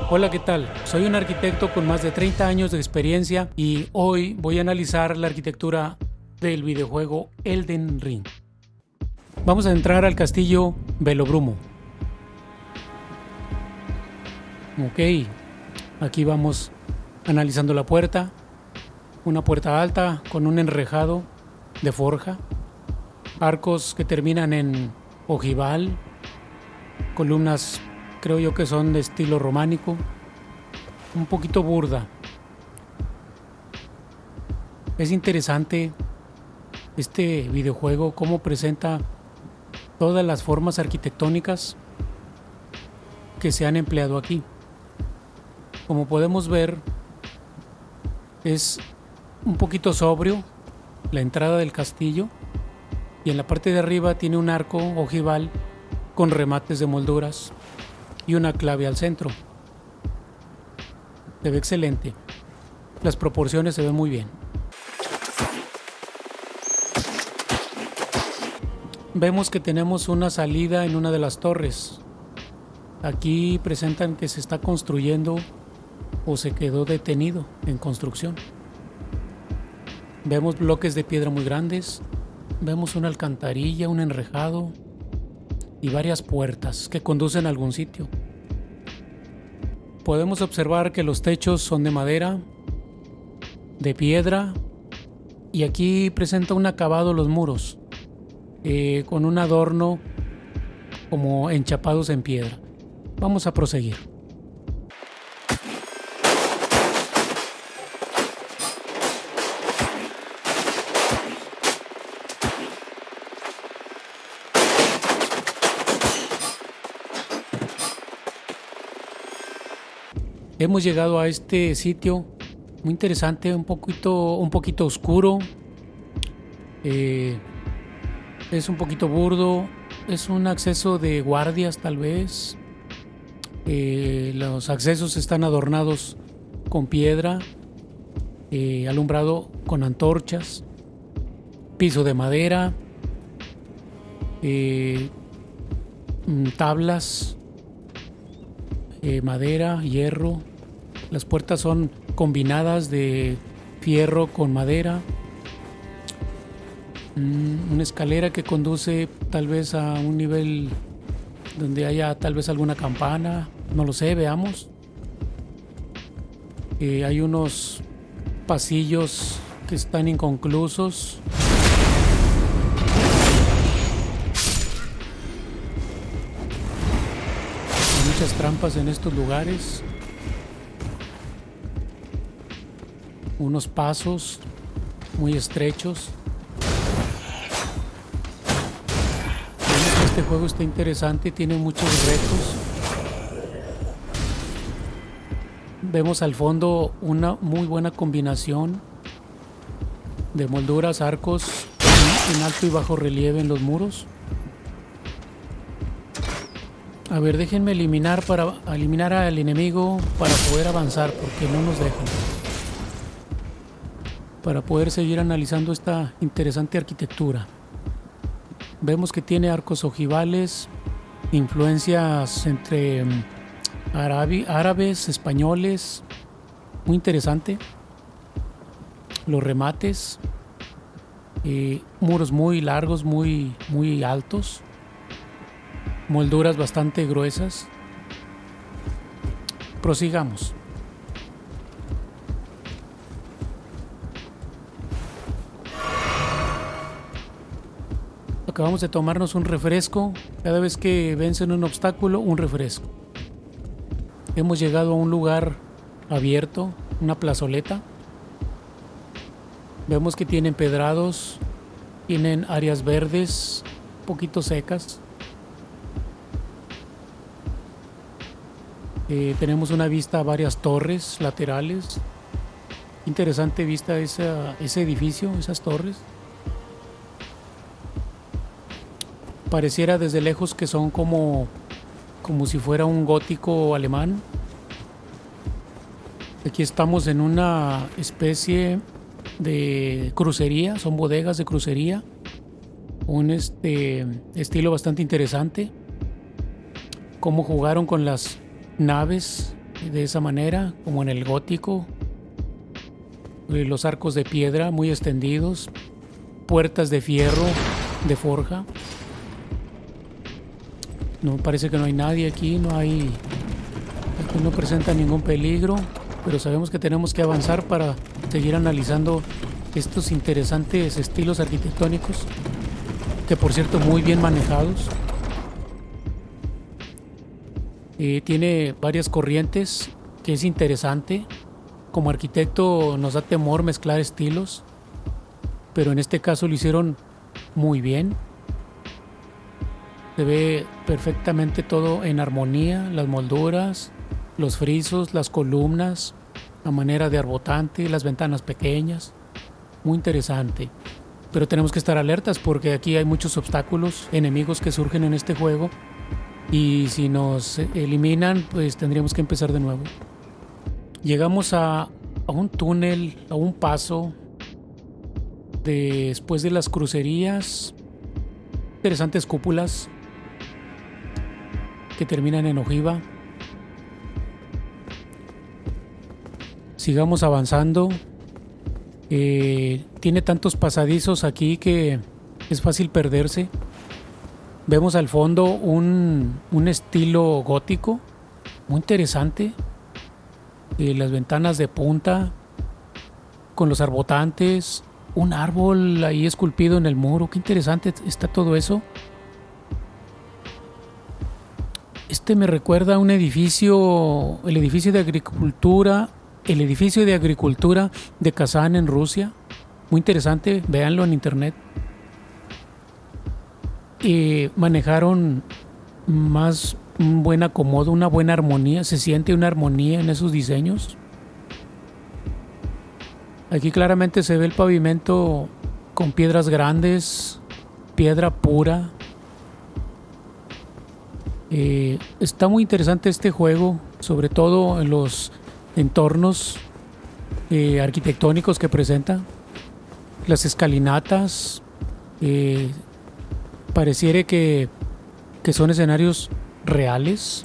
Hola, ¿qué tal? Soy un arquitecto con más de 30 años de experiencia y hoy voy a analizar la arquitectura del videojuego Elden Ring. Vamos a entrar al castillo Velobrumo. Ok, aquí vamos analizando la puerta. Una puerta alta con un enrejado de forja. Arcos que terminan en ojival. Columnas creo yo que son de estilo románico. Un poquito burda. Es interesante este videojuego, cómo presenta todas las formas arquitectónicas que se han empleado aquí. Como podemos ver, es un poquito sobrio la entrada del castillo y en la parte de arriba tiene un arco ojival con remates de molduras y una clave al centro. Se ve excelente. Las proporciones se ven muy bien. Vemos que tenemos una salida en una de las torres. Aquí presentan que se está construyendo o se quedó detenido en construcción. Vemos bloques de piedra muy grandes. Vemos una alcantarilla, un enrejado y varias puertas que conducen a algún sitio. Podemos observar que los techos son de madera, de piedra, y aquí presenta un acabado los muros con un adorno como enchapados en piedra. Vamos a proseguir. Hemos llegado a este sitio muy interesante, un poquito oscuro. Es un poquito burdo. Es un acceso de guardias tal vez. Los accesos están adornados con piedra, alumbrado con antorchas, piso de madera, tablas, madera, hierro. Las puertas son combinadas de fierro con madera. Una escalera que conduce tal vez a un nivel donde haya tal vez alguna campana. No lo sé, veamos. Hay unos pasillos que están inconclusos. Hay muchas trampas en estos lugares. Unos pasos muy estrechos. Este juego está interesante, tiene muchos retos. Vemos al fondo una muy buena combinación de molduras, arcos en alto y bajo relieve en los muros. A ver, déjenme eliminar al enemigo para poder avanzar, porque no nos dejan. Para poder seguir analizando esta interesante arquitectura. Vemos que tiene arcos ojivales, influencias entre árabes, españoles, muy interesante. Los remates, muros muy largos, muy altos, molduras bastante gruesas. Prosigamos. Acabamos de tomarnos un refresco. Cada vez que vencen un obstáculo, un refresco. Hemos llegado a un lugar abierto, una plazoleta. Vemos que tienen empedrados, tienen áreas verdes, un poquito secas. Tenemos una vista a varias torres laterales. Interesante vista ese edificio, esas torres. Pareciera desde lejos que son como si fuera un gótico alemán. Aquí estamos en una especie de crucería, son bodegas de crucería. Un estilo bastante interesante. Cómo jugaron con las naves de esa manera, como en el gótico. Los arcos de piedra muy extendidos, puertas de fierro, de forja. No parece que no hay nadie aquí, aquí no presenta ningún peligro, pero sabemos que tenemos que avanzar para seguir analizando estos interesantes estilos arquitectónicos, que por cierto muy bien manejados. Tiene varias corrientes, que es interesante. Como arquitecto nos da temor mezclar estilos, pero en este caso lo hicieron muy bien. Se ve perfectamente todo en armonía, las molduras, los frisos, las columnas, la manera de arbotante, las ventanas pequeñas. Muy interesante. Pero tenemos que estar alertas porque aquí hay muchos obstáculos, enemigos que surgen en este juego, y si nos eliminan, pues tendríamos que empezar de nuevo. Llegamos a un túnel, a un paso después de las crucerías, interesantes cúpulas que terminan en ojiva. Sigamos avanzando. Tiene tantos pasadizos aquí que es fácil perderse. Vemos al fondo un estilo gótico muy interesante. Las ventanas de punta con los arbotantes, un árbol ahí esculpido en el muro. Qué interesante está todo eso. Este me recuerda a un edificio, el edificio de agricultura de Kazán en Rusia. Muy interesante, véanlo en internet. Manejaron más un buen acomodo, una buena armonía. Se siente una armonía en esos diseños. Aquí claramente se ve el pavimento con piedras grandes, piedra pura. Está muy interesante este juego, sobre todo en los entornos arquitectónicos que presenta. Las escalinatas, pareciera que son escenarios reales,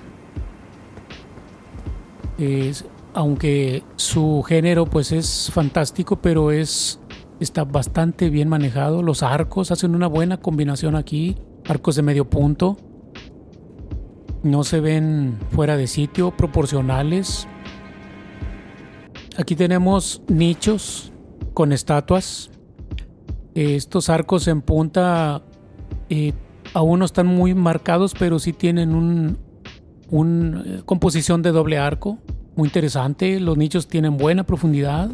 aunque su género pues es fantástico, pero está bastante bien manejado. Los arcos hacen una buena combinación aquí, arcos de medio punto, no se ven fuera de sitio, proporcionales. Aquí tenemos nichos con estatuas. Estos arcos en punta aún no están muy marcados, pero sí tienen una composición de doble arco muy interesante. Los nichos tienen buena profundidad.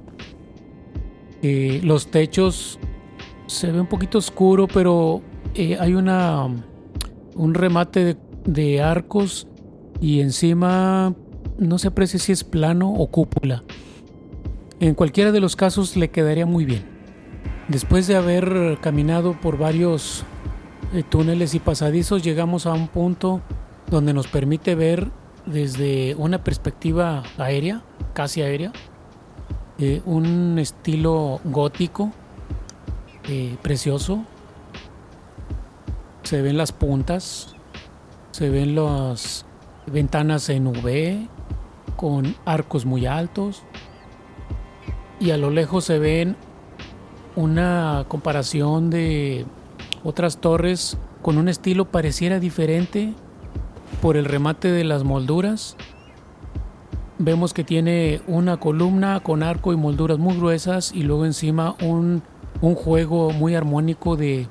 Los techos se ve un poquito oscuro, pero hay un remate de arcos, y encima no se aprecia si es plano o cúpula. En cualquiera de los casos le quedaría muy bien. Después de haber caminado por varios túneles y pasadizos, llegamos a un punto donde nos permite ver desde una perspectiva aérea, casi aérea, un estilo gótico precioso. Se ven las puntas, se ven las ventanas en V con arcos muy altos, y a lo lejos se ven una comparación de otras torres con un estilo pareciera diferente por el remate de las molduras. Vemos que tiene una columna con arco y molduras muy gruesas, y luego encima un juego muy armónico de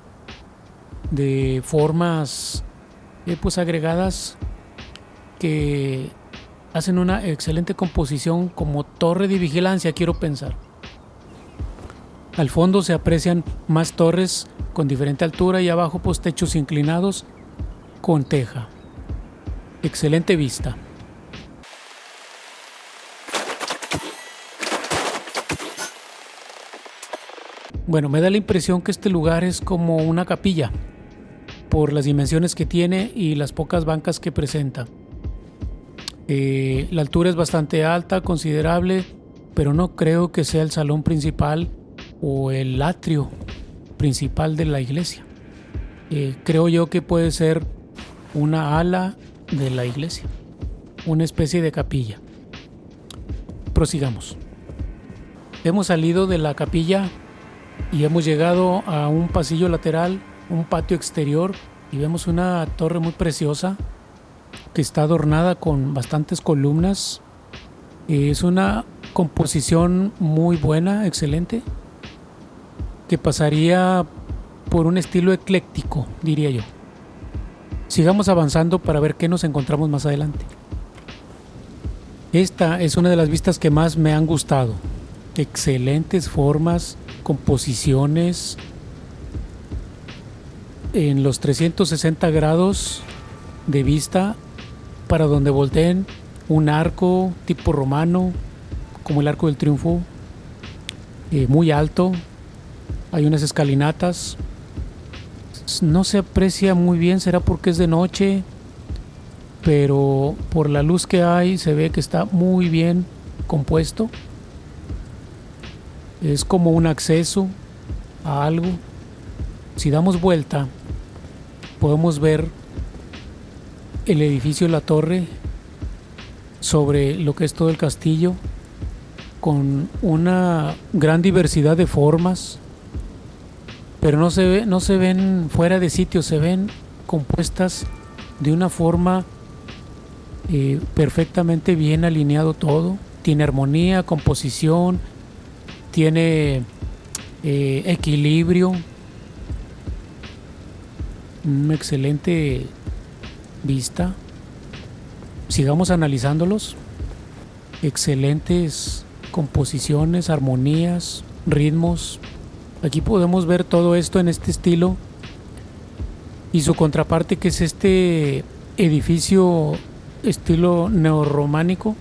formas pues agregadas que hacen una excelente composición como torre de vigilancia, quiero pensar. Al fondo se aprecian más torres con diferente altura, y abajo pues techos inclinados con teja. Excelente vista. Bueno, me da la impresión que este lugar es como una capilla, por las dimensiones que tiene y las pocas bancas que presenta. La altura es bastante alta, considerable, pero no creo que sea el salón principal o el atrio principal de la iglesia. Creo yo que puede ser una ala de la iglesia, una especie de capilla. prosigamos. Hemos salido de la capilla y hemos llegado a un pasillo lateral, un patio exterior, y vemos una torre muy preciosa que está adornada con bastantes columnas. Es una composición muy buena, excelente, que pasaría por un estilo ecléctico, diría yo. Sigamos avanzando para ver qué nos encontramos más adelante. Esta es una de las vistas que más me han gustado. Excelentes formas, composiciones en los 360 grados de vista, para donde volteen, un arco tipo romano, como el Arco del Triunfo, muy alto. Hay unas escalinatas. No se aprecia muy bien, será porque es de noche, pero por la luz que hay se ve que está muy bien compuesto. Es como un acceso a algo. Si damos vuelta, podemos ver el edificio de la torre sobre lo que es todo el castillo, con una gran diversidad de formas, pero no se ven fuera de sitio, se ven compuestas de una forma perfectamente bien alineado todo. Tiene armonía, composición, tiene equilibrio, una excelente vista. Sigamos analizándolos. Excelentes composiciones, armonías, ritmos. Aquí podemos ver todo esto en este estilo y su contraparte, que es este edificio estilo neorrománico.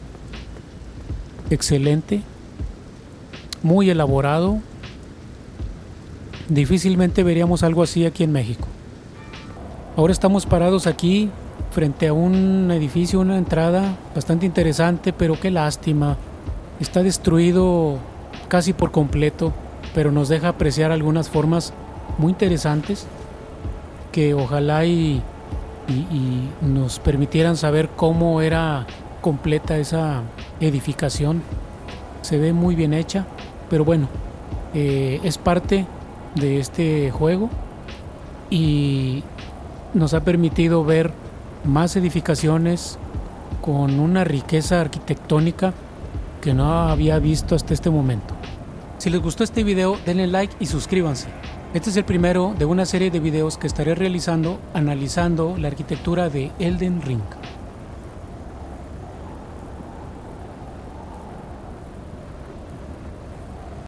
Excelente, muy elaborado. Difícilmente veríamos algo así aquí en México. Ahora estamos parados aquí frente a un edificio, una entrada bastante interesante, pero qué lástima. Está destruido casi por completo, pero nos deja apreciar algunas formas muy interesantes que ojalá y nos permitieran saber cómo era completa esa edificación. Se ve muy bien hecha, pero bueno, es parte de este juego y nos ha permitido ver más edificaciones con una riqueza arquitectónica que no había visto hasta este momento. Si les gustó este video, denle like y suscríbanse. Este es el primero de una serie de videos que estaré realizando analizando la arquitectura de Elden Ring.